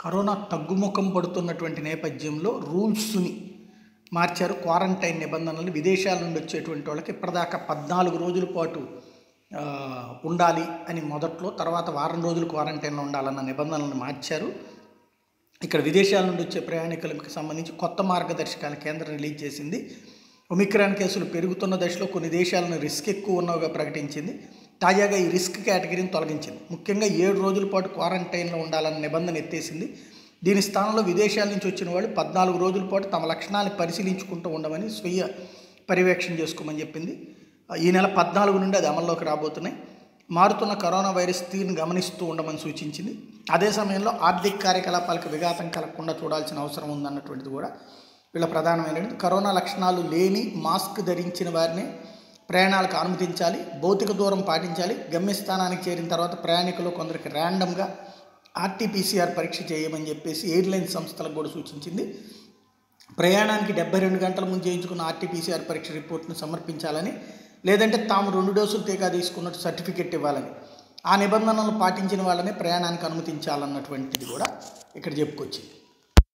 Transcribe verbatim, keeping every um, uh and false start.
Corona తగ్గుముఖం పడుతున్నటువంటి నేపథ్యంలో రూల్స్ని మార్చారు. క్వారంటైన్ నిబంధనలు విదేశాల నుండి వచ్చేటువంటి వాళ్ళకి ఇప్పటిదాకా పద్నాలుగు రోజుల పాటు ఉండాలి అని మొదట్లో, తర్వాత వారం రోజులు క్వారంటైన్లో ఉండాలన్న నిబంధనలను మార్చారు. ఇక్కడ విదేశాల నుండి వచ్చే ప్రయాణికులకు సంబంధించి కొత్త మార్గదర్శకాలు కేంద్రం రిలీజ్ చేసింది. ఒమిక్రాన్ కేసులు పెరుగుతున్న దశలో కొన్ని దేశాలను రిస్క్ ఎక్కువ ఉన్నవిగా ప్రకటించింది. తాజాగా ఈ రిస్క్ కేటగిరీని తొలగించింది. ముఖ్యంగా ఏడు రోజుల పాటు క్వారంటైన్లో ఉండాలన్న నిబంధన ఎత్తేసింది. దీని స్థానంలో విదేశాల నుంచి వచ్చిన వాళ్ళు పద్నాలుగు రోజుల పాటు తమ లక్షణాలను పరిశీలించుకుంటూ ఉండమని స్వీయ పర్యవేక్షణ చేసుకోమని చెప్పింది. ఈ నెల పద్నాలుగు నుండి అది అమల్లోకి రాబోతున్నాయి. మారుతున్న కరోనా వైరస్ తీరును గమనిస్తూ ఉండమని సూచించింది. అదే సమయంలో ఆర్థిక కార్యకలాపాలకు విఘాతం కలగకుండా చూడాల్సిన అవసరం ఉందన్నటువంటిది కూడా వీళ్ళ ప్రధానమైనది. కరోనా లక్షణాలు లేని మాస్క్ ధరించిన వారిని ప్రయాణాలకు అనుమతించాలి, భౌతిక దూరం పాటించాలి. గమ్యస్థానానికి చేరిన తర్వాత ప్రయాణికులు కొందరికి ర్యాండమ్గా ఆర్టీపీసీఆర్ పరీక్ష చేయమని చెప్పేసి ఎయిర్లైన్ సంస్థలకు కూడా సూచించింది. ప్రయాణానికి డెబ్బై రెండు గంటల ముందు చేయించుకున్న ఆర్టీపీసీఆర్ పరీక్ష రిపోర్ట్ను సమర్పించాలని, లేదంటే తాము రెండు డోసులు టీకా తీసుకున్నట్టు సర్టిఫికెట్ ఇవ్వాలని, ఆ నిబంధనలు పాటించిన వాళ్ళని ప్రయాణానికి అనుమతించాలన్నటువంటిది కూడా ఇక్కడ చెప్పుకొచ్చింది.